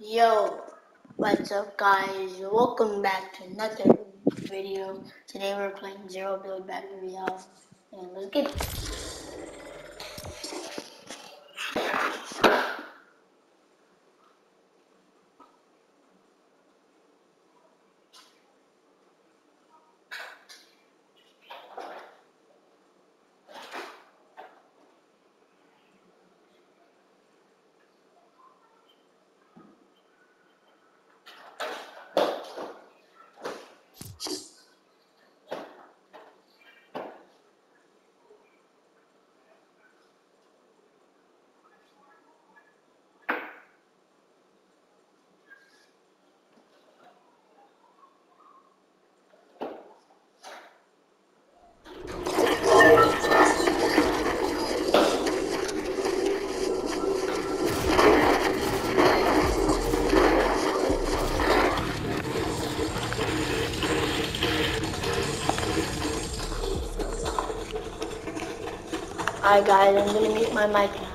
Yo, what's up guys? Welcome back to another video. Today we're playing Zero Build Battle Royale. And let's get it. Alright guys, I'm gonna mute my mic now.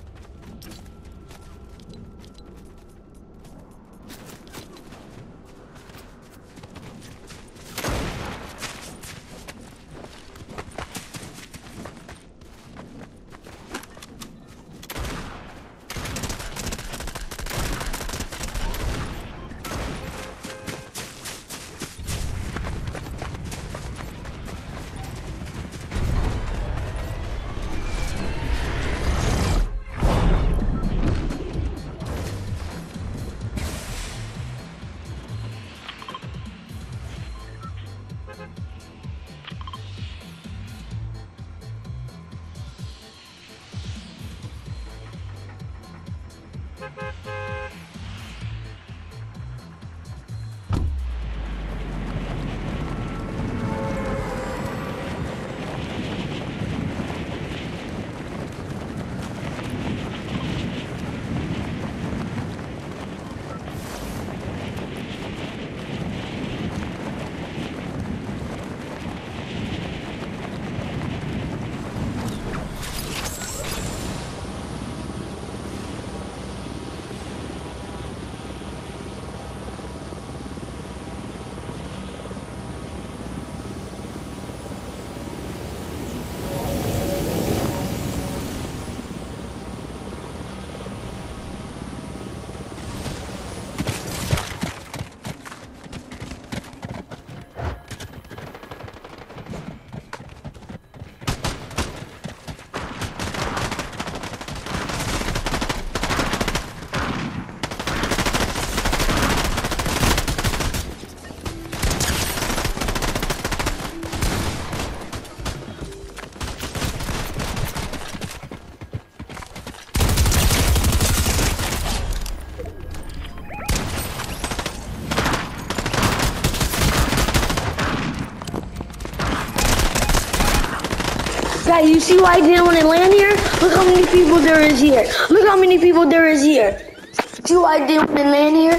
Guys, you see why I didn't want to land here? Look how many people there is here. Look how many people there is here. See why I didn't want to land here?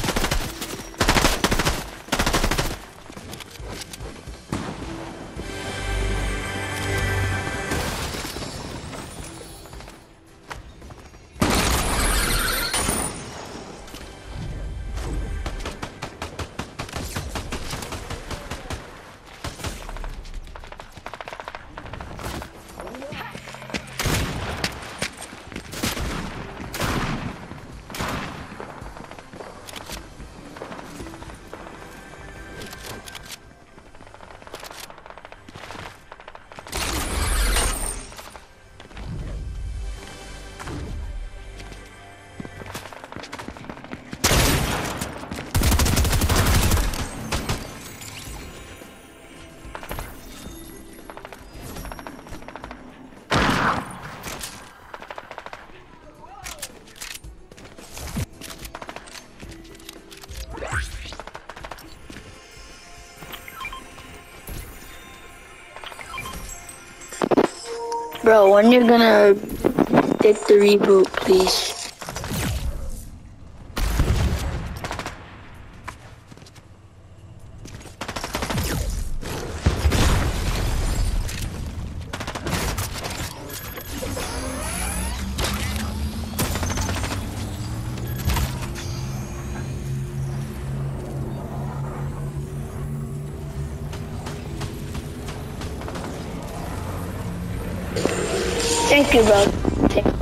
Bro, when you're gonna take the reboot, please? Thank you, bro. Thank you.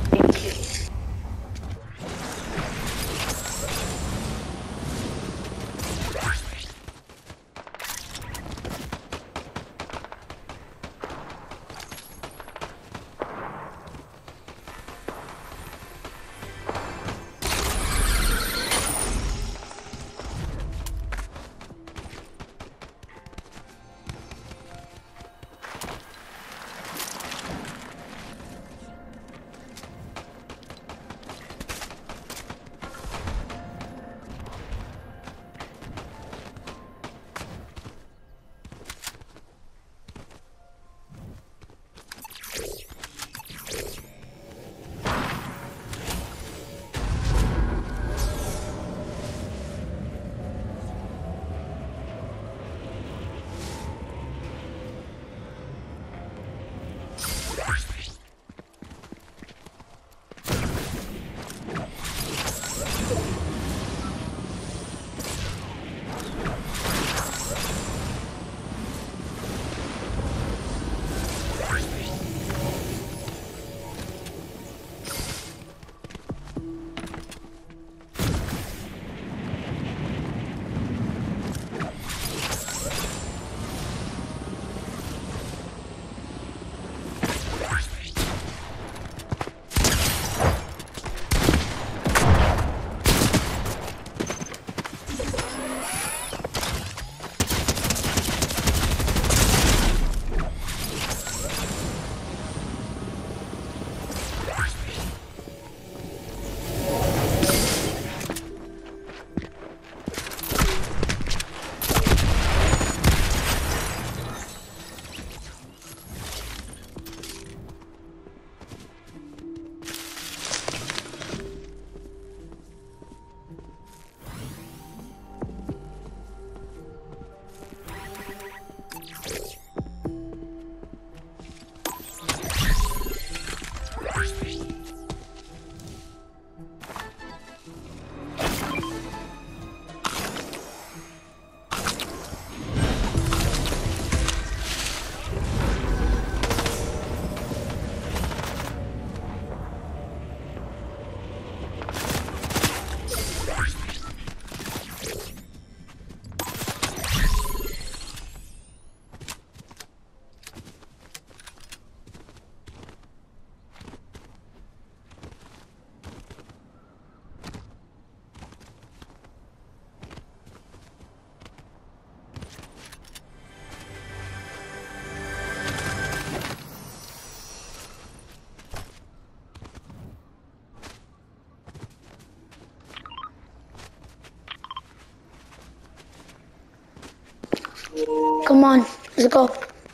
Come on, let's go.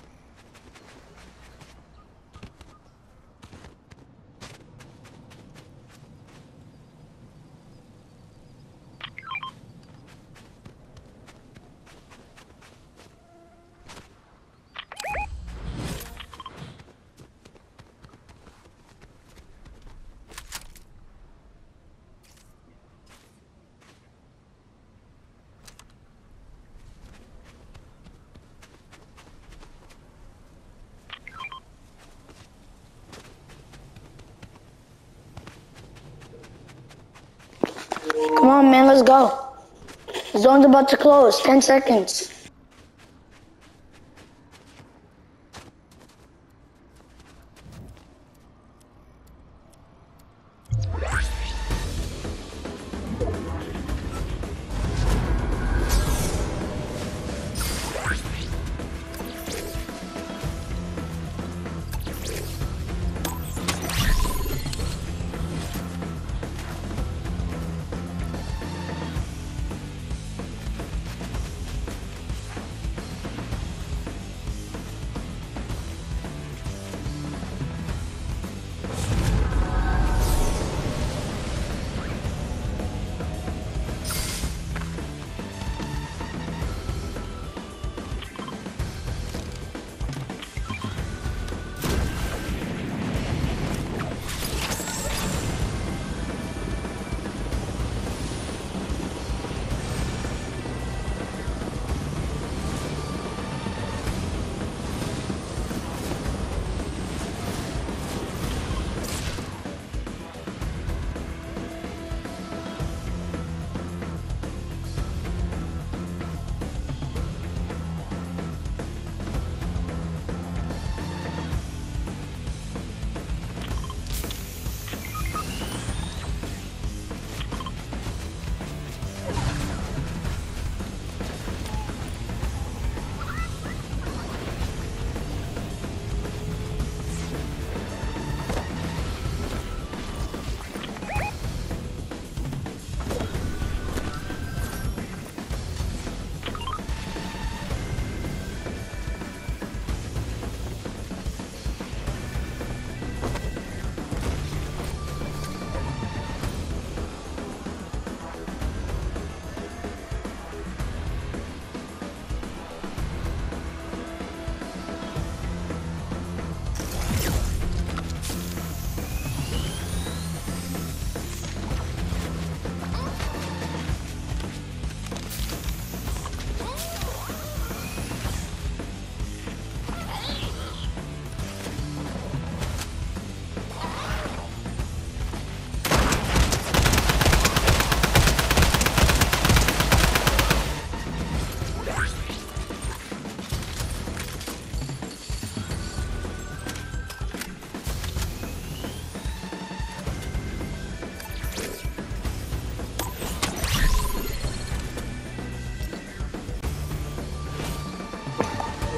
Come on, man, let's go. The zone's about to close. 10 seconds.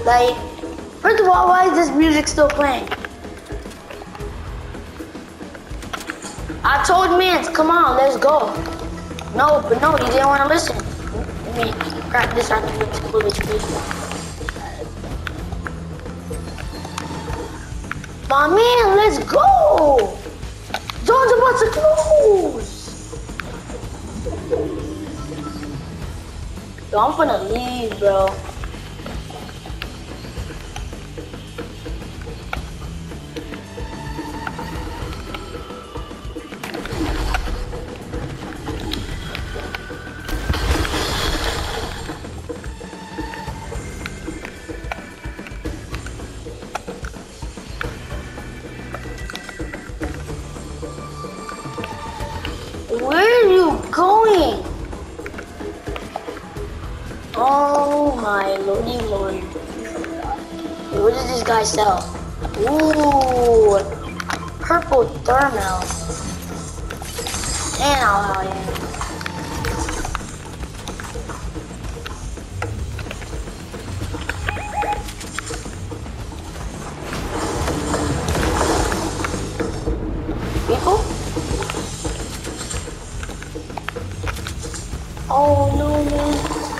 Like, first of all, why is this music still playing? I told Mans, come on, let's go. No, but no, he didn't want to listen. Let me crack this out of the bullet, please. My man, let's go! Zone's about to close! Yo, I'm finna leave, bro. Where are you going? Oh my lordy lord. What does this guy sell? Ooh, purple thermal. And I'll people? Oh no, man.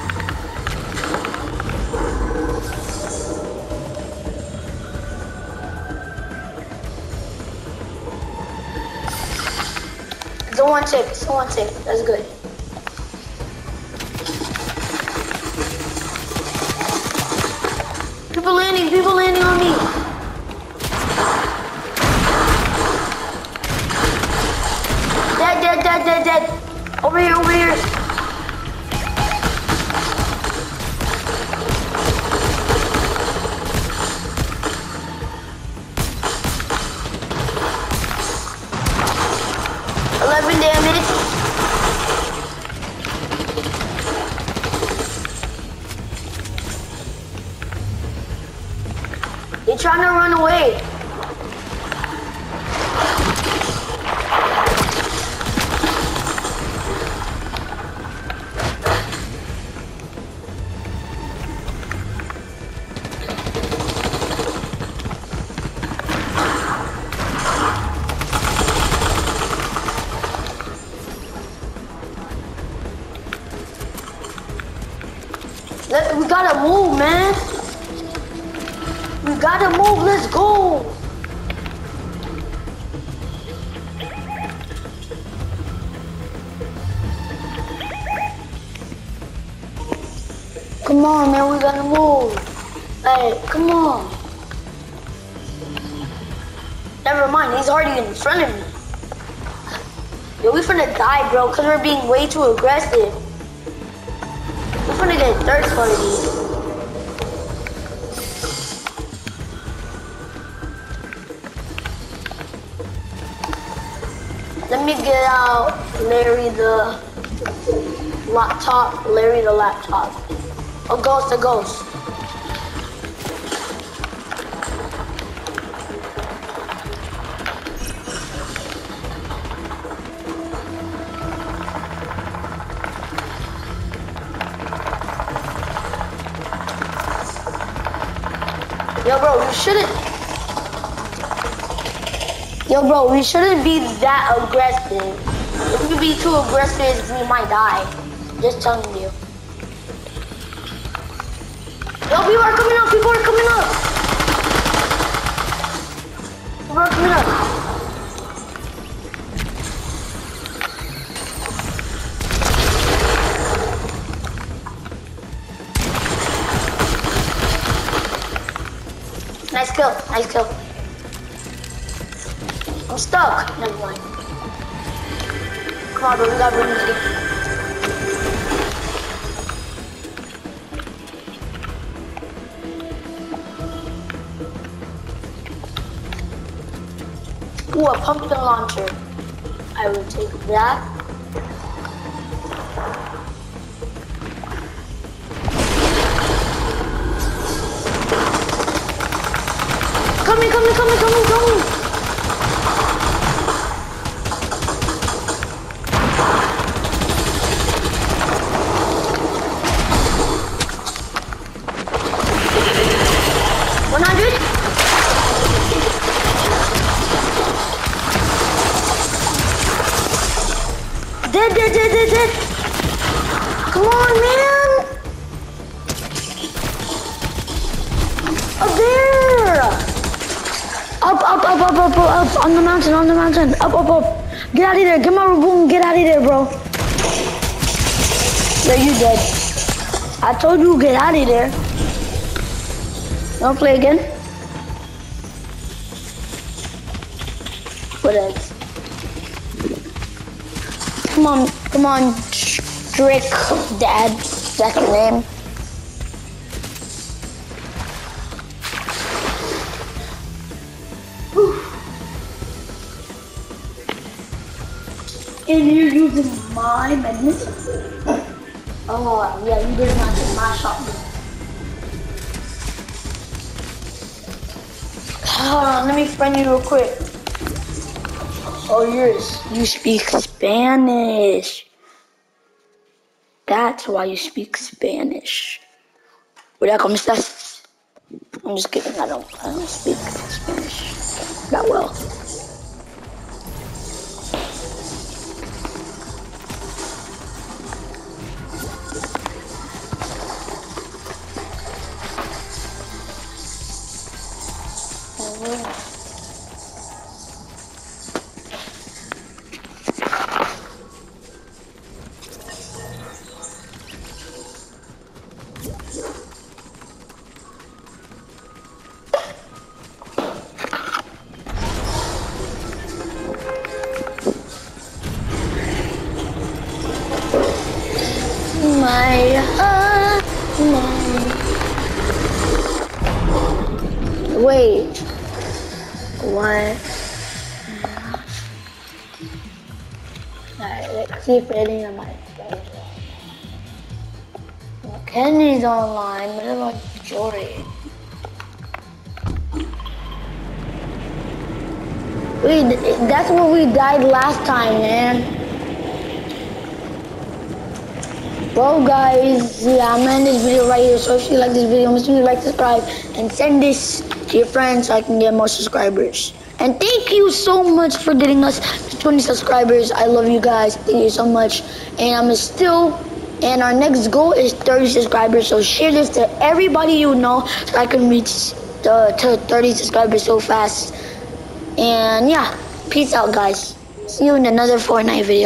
It's a one tick. That's good. People landing on me. Dead. Over here. Damage. They're trying to run away. We gotta move, man. We gotta move, let's go. Come on, man, we gotta move. Hey, come on. Never mind, he's already in front of me. Yo, we finna die, bro, because we're being way too aggressive. We're gonna get third party. Let me get out Larry the laptop. A ghost. Yo, bro, we shouldn't be that aggressive. If we be too aggressive, we might die. Just telling you. Yo, people are coming up. Nice kill. I'm stuck. Never mind. Come on, bro, we gotta win this game. Ooh, a pumpkin launcher. I will take that. Coming. up, on the mountain, up. Get out of there, get my boom, get out of there, bro. There, you dead. I told you, get out of there. Don't play again. What else? Come on, Strick Dad, that's your name. And you're using my medicine? Oh, yeah, you did not take my shotgun. Hold on, let me friend you real quick. Oh, you speak Spanish. That's why you speak Spanish. Hola, ¿cómo estás? I'm just kidding, I don't speak Spanish that well. Wait, what? Alright, let's see if any of my friends are. Well, Kenny's online, what about Jory? Wait, that's where we died last time, man. Well guys, yeah, I'm gonna end this video right here, so if you like this video, make sure you like, subscribe, and send this to your friends so I can get more subscribers. And thank you so much for getting us to 20 subscribers. I love you guys, thank you so much. And our next goal is 30 subscribers, so share this to everybody you know so I can reach to 30 subscribers so fast. And yeah, peace out guys. See you in another Fortnite video.